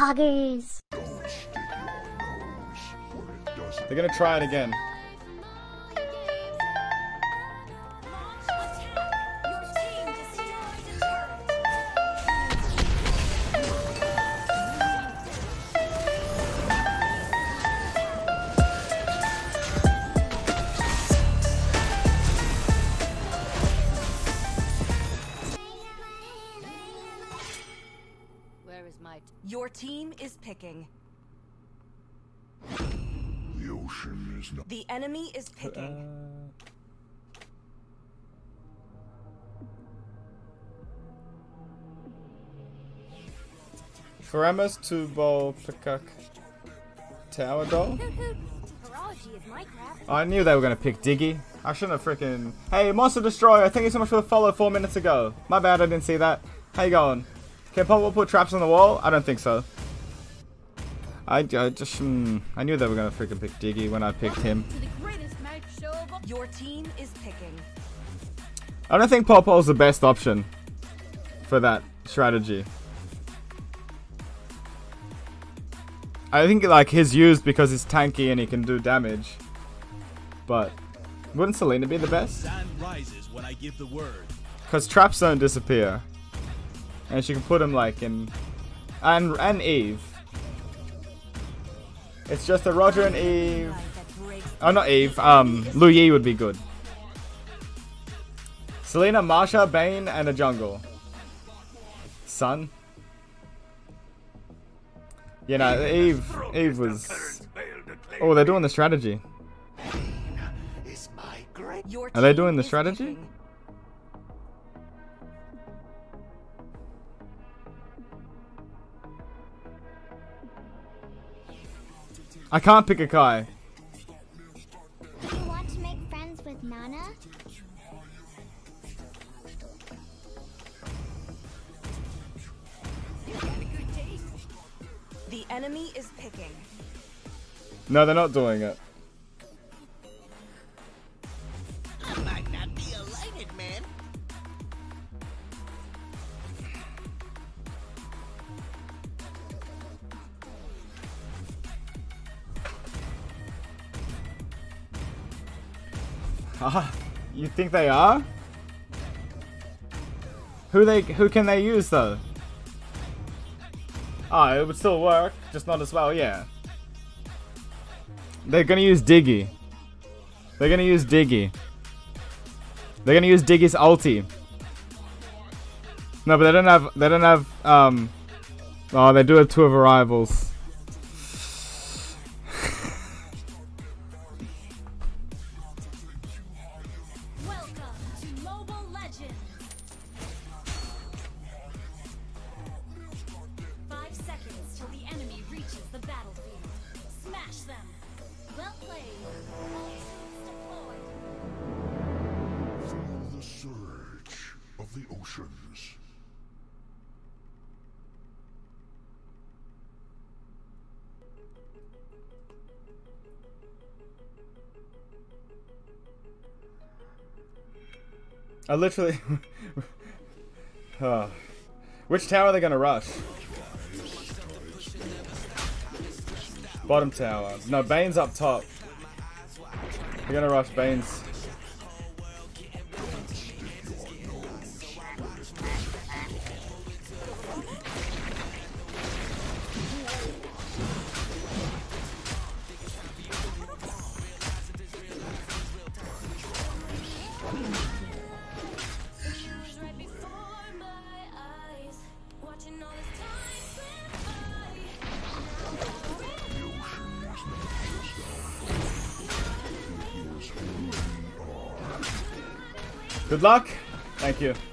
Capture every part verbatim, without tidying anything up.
Poggers. They're gonna try it again. Where is my... Your team is picking. The ocean is not. The enemy is picking. Uh... Foremus to bowl Peacock Tower Doll. I knew they were gonna pick Diggy. I shouldn't have freaking. Hey, Monster Destroyer! Thank you so much for the follow four minutes ago. My bad, I didn't see that. How you going? Can Pop put traps on the wall? I don't think so. I, I just mm, I knew they were gonna freaking pick Diggy when I picked him. Your team is picking. I don't think Popol's the best option for that strategy. I think like he's used because he's tanky and he can do damage. But wouldn't Selena be the best? Because traps don't disappear. And she can put him like in... And, and Eve. It's just a Roger and Eve... Oh, not Eve. Um, Lu Yi would be good. Selena, Marsha, Bane, and a jungle. Sun. You know, Eve, Eve was... Oh, they're doing the strategy. Are they doing the strategy? I can't pick a Kai. Do you want to make friends with Nana? The enemy is picking. No, they're not doing it. I might not be a lighted man. Ah, you think they are? Who they? Who can they use though? Ah, it would still work, just not as well. Yeah. They're gonna use Diggy. They're gonna use Diggy. They're gonna use Diggy's ulti. No, but they don't have. They don't have. Um. Oh, they do have two of her rivals. I literally... oh. Which tower are they gonna rush? Bottom tower. No, Bane's up top. They're gonna rush Bane's. Good luck. Thank you.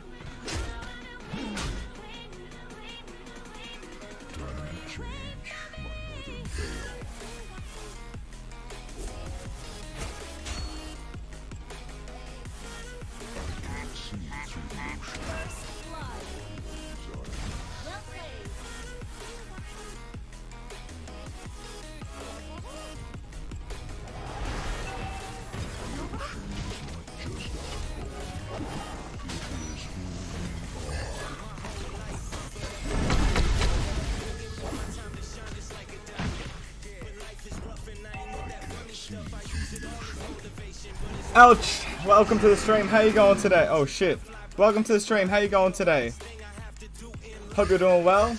Ouch! Welcome to the stream. How you going today? Oh shit! Welcome to the stream. How you going today? Hope you're doing well.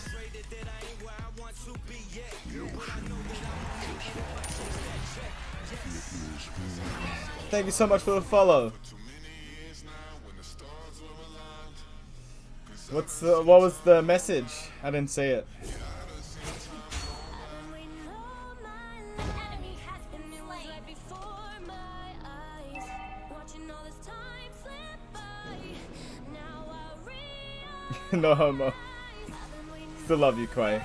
Thank you so much for the follow. What's the, what was the message? I didn't see it. No homo. Still love you, Quay.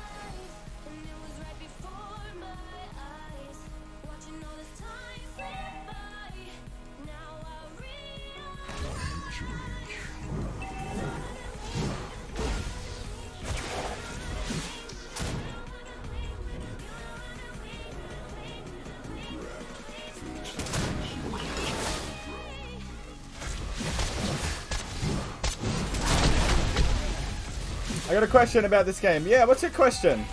I got a question about this game. Yeah, what's your question?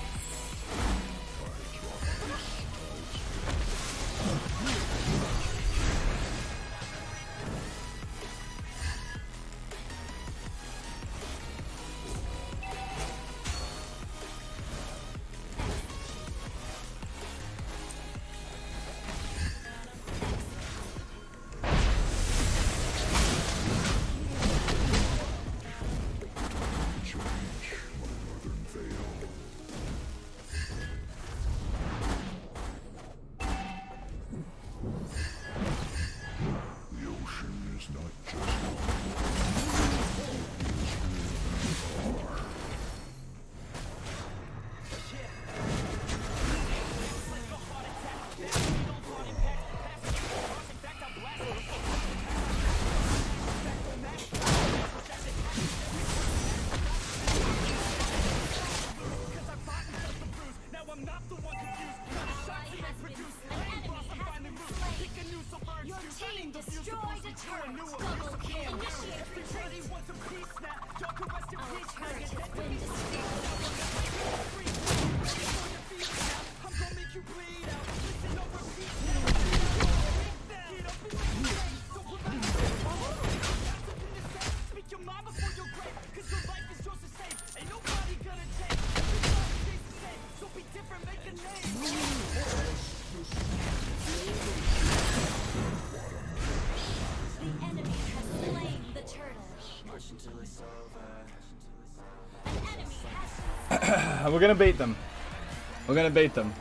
We're gonna beat them. We're gonna beat them.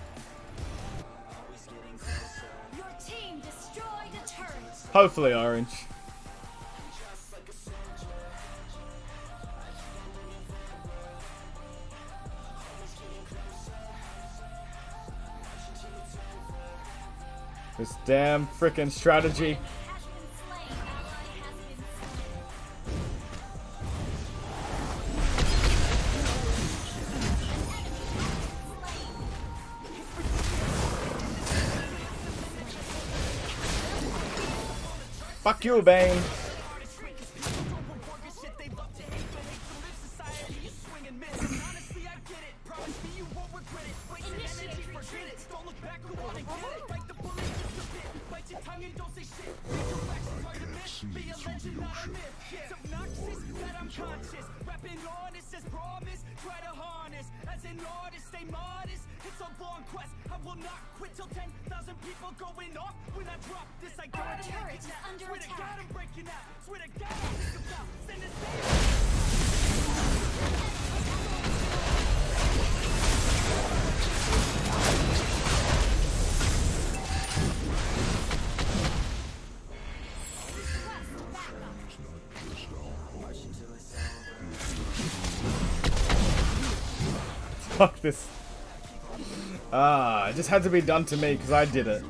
Your team destroyed a turret. Hopefully, Orange. This damn frickin' strategy. Fuck you, Bane. Fuck this. Ah, it just had to be done to me because I did it.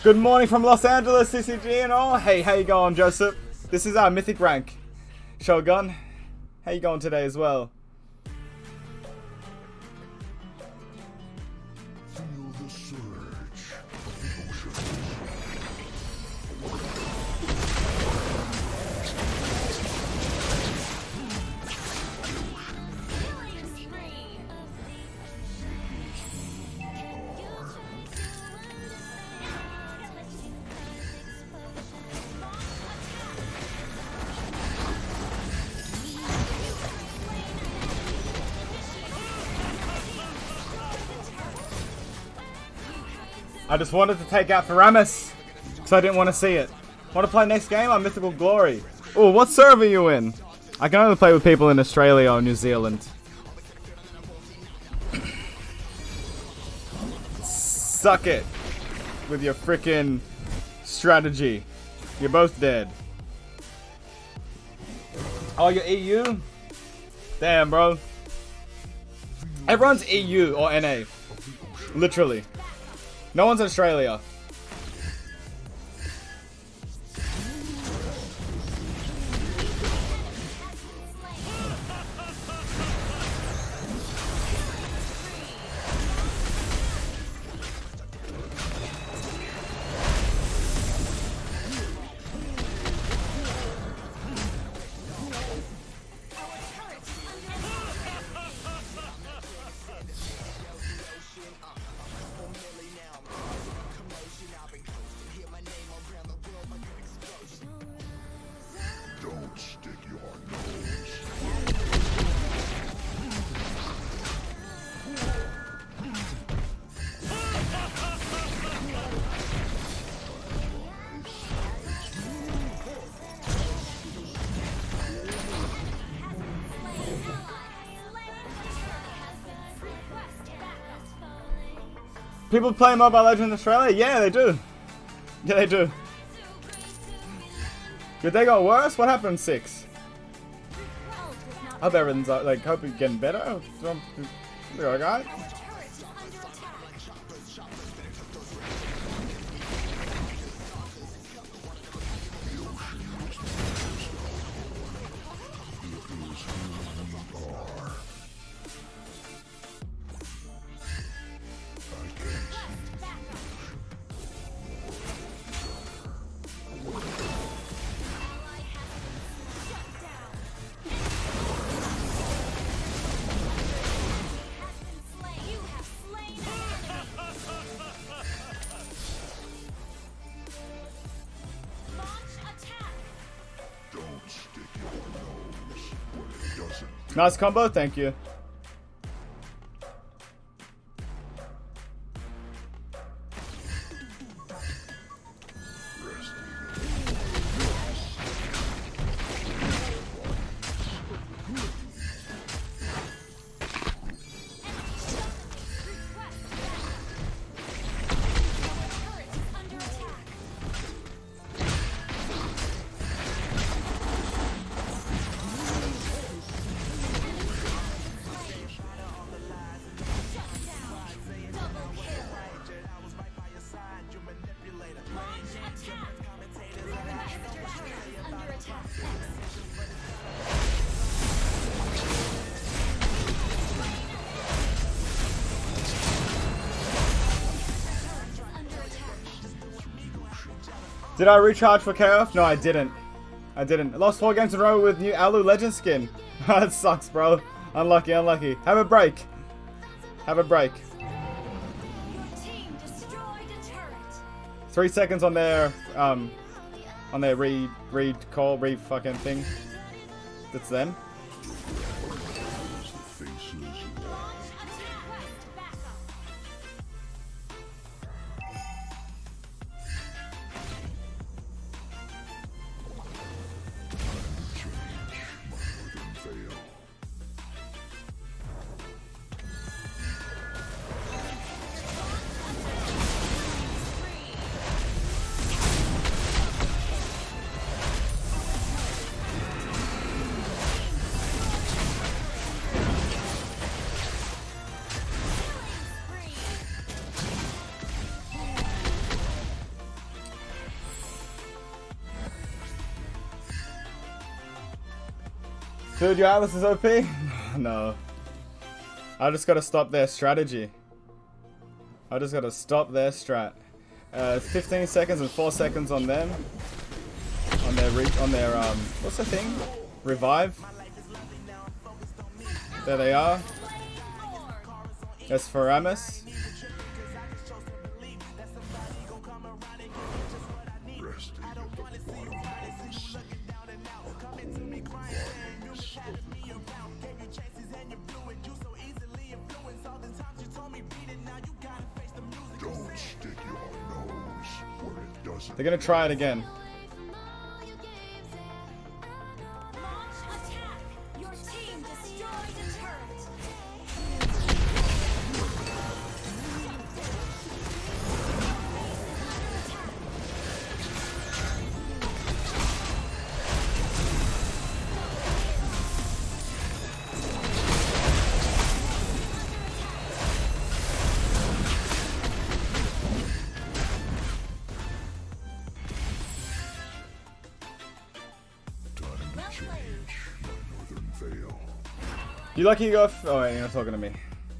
Good morning from Los Angeles, C C G and all. Hey, how you going, Joseph? This is our mythic rank. Shogun, how you going today as well? Feel the surge of the ocean. I just wanted to take out Faramis, because I didn't want to see it. Want to play next game? I'm Mythical Glory. Oh, what server are you in? I can only play with people in Australia or New Zealand. Suck it with your frickin' strategy. You're both dead. Oh, you're E U? Damn, bro. Everyone's E U or N A. Literally. No one's in Australia. Don't stick your nose. People play Mobile Legends in Australia? Yeah, they do. Yeah, they do. Did they go worse? What happened in six? I hope everything's uh, like, hope you're getting better. You alright? Don't stick your nose where it doesn't. Nice combo, thank you. Did I recharge for K O F? No, I didn't. I didn't. I lost four games in a row with new Alu Legend skin. That sucks, bro. Unlucky, unlucky. Have a break. Have a break. Three seconds on their um on their read read call read fucking thing. That's them. Dude, your Atlas is O P? No. I just gotta stop their strategy. I just gotta stop their strat. Uh, fifteen seconds and four seconds on them. On their re on their um, what's the thing? Revive. There they are. That's Faramis. They're gonna try it again. Your team destroyed a turret. You lucky you go f oh wait, you're not talking to me.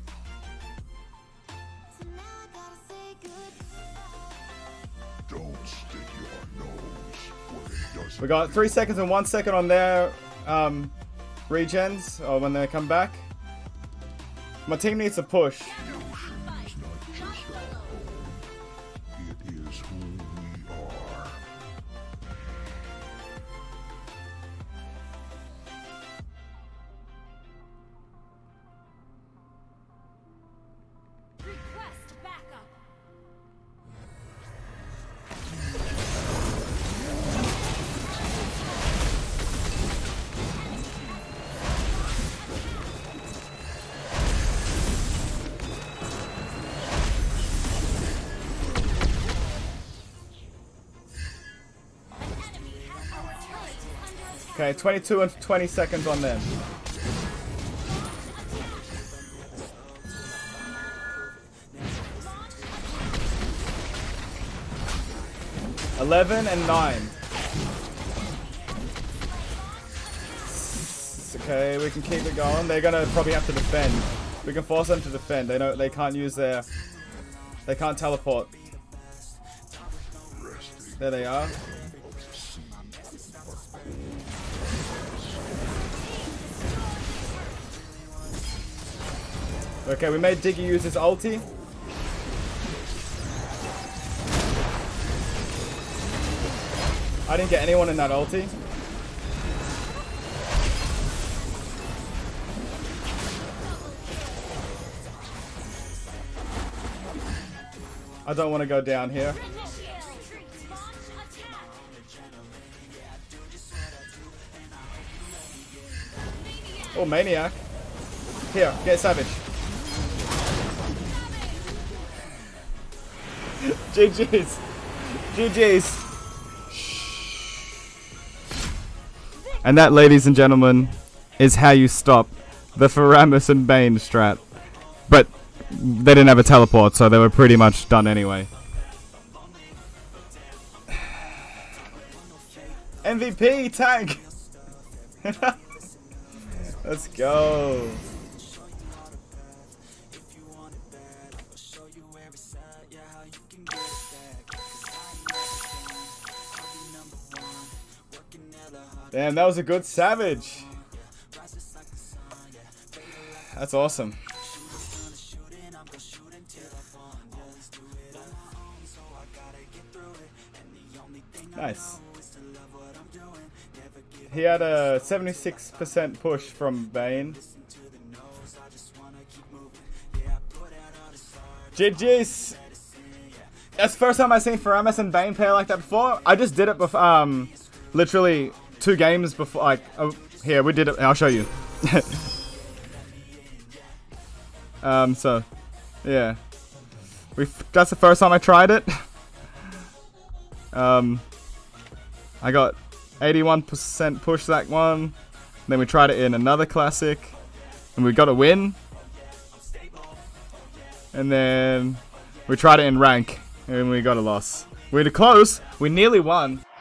Don't stick your nose where it doesn't. We got three seconds and one second on their um, regens, or when they come back. My team needs a push. The ocean is not just our home. It is who we are. Request backup. Okay, twenty-two and twenty seconds on them. Eleven and nine. Okay, we can keep it going. They're gonna probably have to defend. We can force them to defend. They don't. They can't use their. They can't teleport. There they are. Okay, we made Diggy use his ulti. I didn't get anyone in that ulti. I don't want to go down here. Oh, Maniac. Here, get Savage. G G's. G G's. And that, ladies and gentlemen, is how you stop the Faramis and Bane strat. But they didn't have a teleport, so they were pretty much done anyway. M V P tank. Let's go. Damn, that was a good Savage. That's awesome. Nice. He had a seventy-six percent push from Bane. G G's. That's the first time I've seen Faramis and Bane play like that before. I just did it before, um, literally two games before. Like, oh, here we did it. I'll show you. um, so, yeah, we. That's the first time I tried it. um, I got eighty-one percent push that one. Then we tried it in another classic, and we got a win. And then we tried it in rank, and we got a loss. We were close. We nearly won.